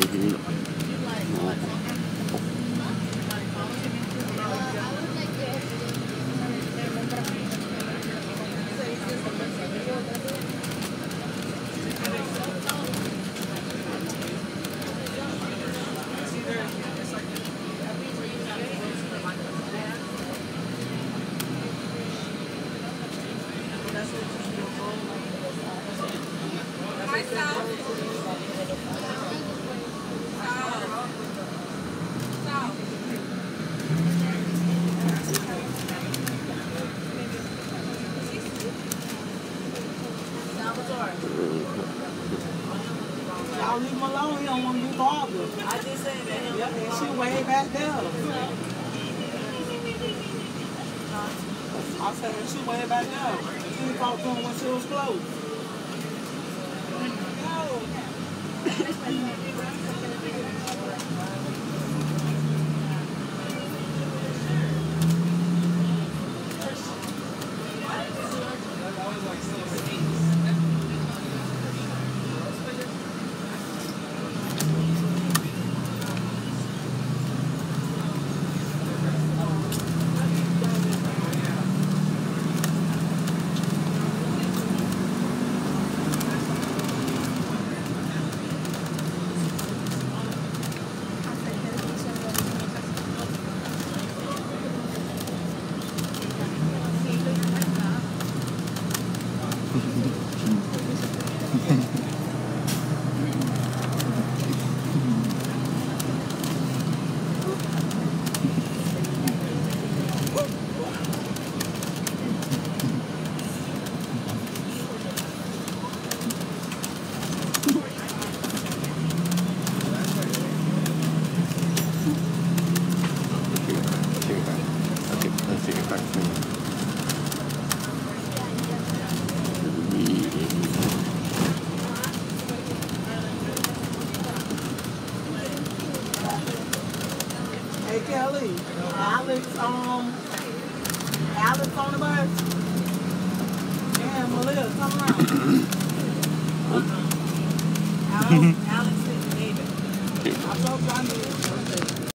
Y'all leave him alone. He don't want to be bothered. I just said that. Yep, she way back there. I said she way back there. She talked to him when she was close. Hey Kelly, Alex on the bus. Yeah, Malia, come around. Alex is David. I told you I knew